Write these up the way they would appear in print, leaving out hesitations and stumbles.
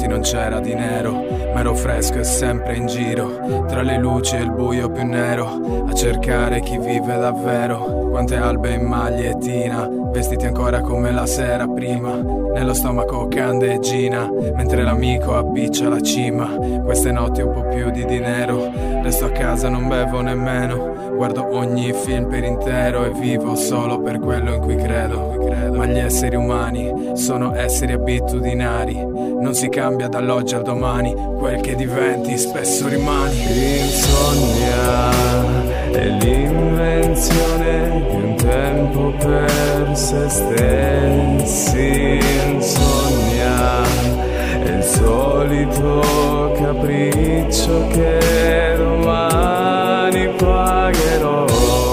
notti non c'era di nero, ma ero fresco e sempre in giro, tra le luci e il buio più nero, a cercare chi vive davvero. Quante albe in magliettina, vestiti ancora come la sera prima, nello stomaco candeggina, mentre l'amico appiccia la cima. Queste notti un po' più di dinero, resto a casa, non bevo nemmeno, guardo ogni film per intero e vivo solo per quello in cui credo. Ma gli esseri umani sono esseri abitudinari, non si cambia dall'oggi al domani, quel che diventi spesso rimani. Insonnia è l'invenzione di un tempo per se stessi. Insonnia è il solito capriccio che domani pagherò,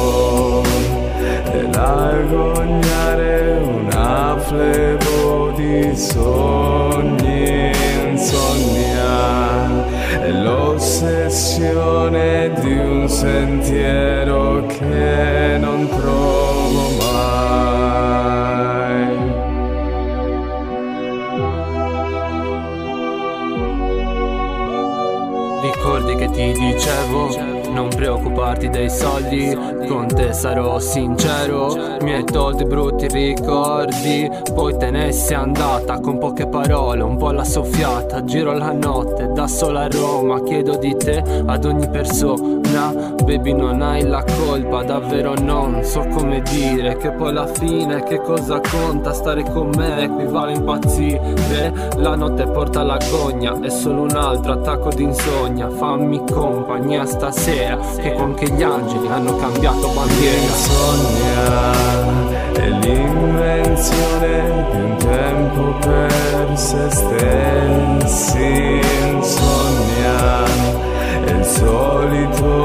dell'agognare una flebo di sogni. Insonnia è l'ossessione di un sentiero che non trovo mai. Ricordi che ti dicevo? Non preoccuparti dei soldi, con te sarò sincero. Mi hai tolto i brutti ricordi, poi te ne sei andata con poche parole, un po' alla soffiata. Giro la notte da sola a Roma, chiedo di te ad ogni persona. Baby, non hai la colpa, davvero non so come dire, che poi alla fine che cosa conta? Stare con me equivale a impazzire. La notte porta l'agonia, è solo un altro attacco di insonnia. Fammi compagnia stasera, che con che gli angeli hanno cambiato bandiera. Insonnia è l'invenzione di un tempo per se stessi. Insonnia è il solito